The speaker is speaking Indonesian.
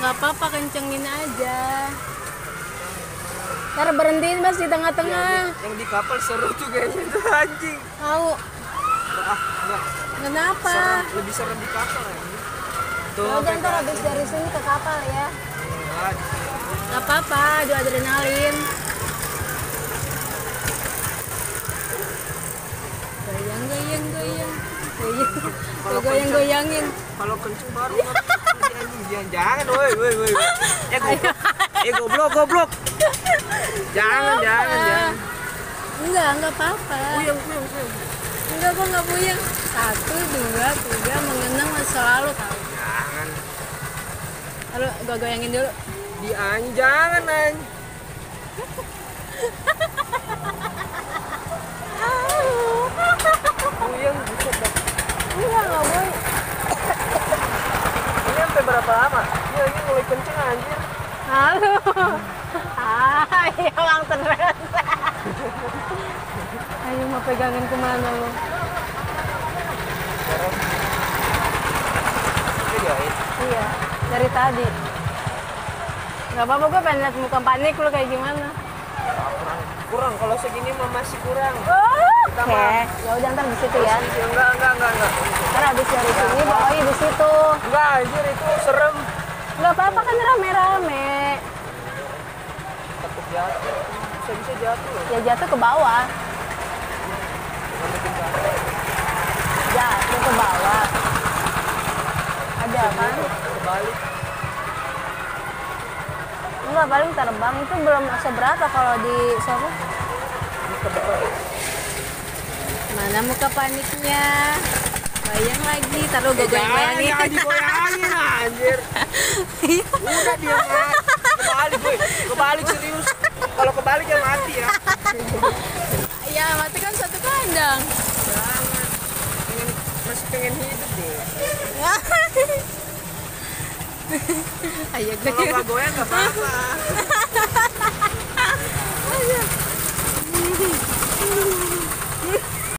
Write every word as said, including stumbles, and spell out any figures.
Gak apa-apa, kencengin aja. Ntar berhentiin mas di tengah-tengah. Ya, yang di kapal seru tuh kayaknya tuh anjing. Tahu. Ah, enggak. Kenapa? Serem, lebih serem di kapal ya. Tuh, Ya udah ntar habis dari sini ke kapal ya. Enggak. Gak apa-apa, adu adrenalin. Goyang, goyang, goyang. Goyang. Kalau Goyang, goyangin. Kalau kenceng baru jangan jangan, woi woi woi. Eh goblok. Eh goblok, goblok. Jangan, jangan, jangan. Enggak, enggak apa-apa. Puyeng, puyeng, puyeng. Enggak, kok enggak puyeng. Satu, dua, tiga, mengenang masa lalu tahu. Jangan. Lalu gua goyangin dulu. Di jangan anj. Puyeng, buset dah. Enggak, enggak boleh. Ini sampai berapa lama? Ini lagi mulai kenceng anjir. Halo. Ah, iya bang terus. Ayo mau pegangin kemana lo? Ini jahit. Iya, dari tadi. Gak apa-apa, gue pengen liat muka panik lo kayak gimana. Kurang, kurang. Kalau segini mah masih kurang. Oke, okay. Ya udah ntar di situ ya. Enggak, enggak, enggak, enggak. Ntar habis dari sini bawain di situ. Enggak, anjir itu serem. Gak apa-apa kan rame-rame. Takut jatuh. Bisa-bisa jatuh loh. Ya jatuh ke bawah. Jatuh ke bawah. Ada kan? Kebalik. Enggak, paling terbang itu belum seberapa kalau di siapa? Ini ke bawah. Mana muka paniknya? Bayang lagi, taruh gue Jangan, goyang-goyangin. jangan digoyangin anjir. Udah dia mati. Kebalik gue. Kebalik serius. Kalau kebalik ya mati ya. Ya mati kan satu kandang. Jangan. Pengen, masih pengen hidup deh. Ayo Kalau nggak goyang nggak apa-apa.